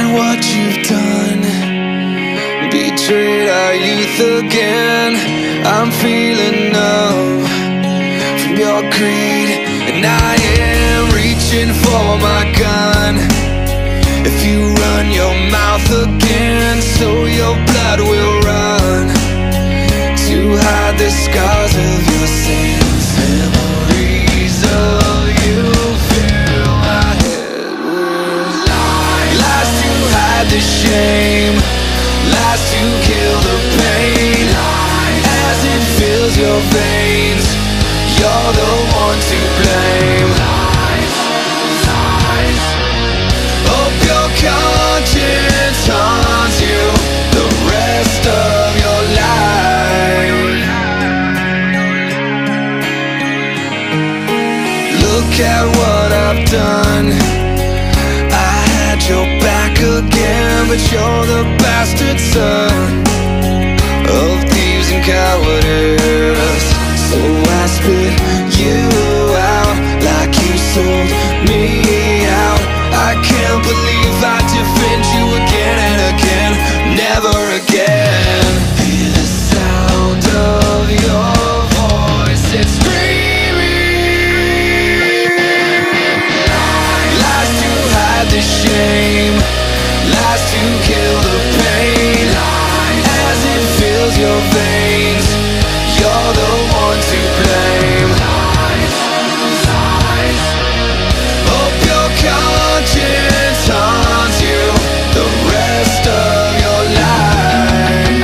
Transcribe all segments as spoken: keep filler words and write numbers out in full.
what you've done, betrayed our youth again. I'm feeling numb from your greed, and I am reaching for my gun. If you run your mouth again, so your blood will run to hide the scars of your sins. Memories of you fill my head with lies. Lies to hide the shame, lies to kill the pain. As it fills your veins, you're the one to blame. Hope your conscience haunts you the rest of your life. Look at what I've done. I had your back again, but you're the bastard son of thieves and cowardice. So I spit you out like you sold me out. I can't believe I defend you again and again. Never again. Hear the sound of your voice, it's screaming. Lies to hide the shame, lies to kill the pain. As it fills your veins, you're the one to blame. Hope your conscience haunts you the rest of your life.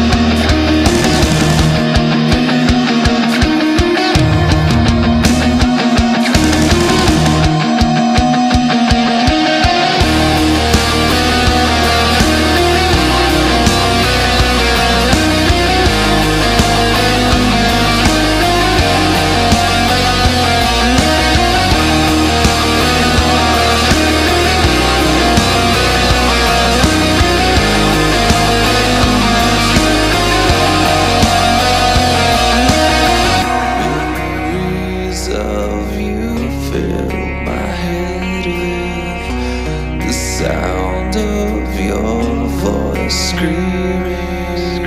Memories of you fill my head with the sound of your voice screaming.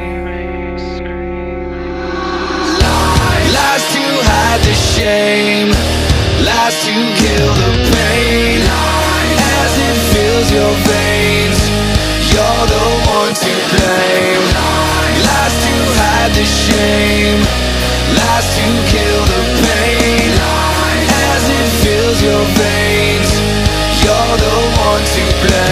Lies to hide the shame, lies to kill the pain. As it fills your veins, you're the one to blame. Lies to hide the shame, lies to kill the pain. As it fills your veins, you're the one to blame.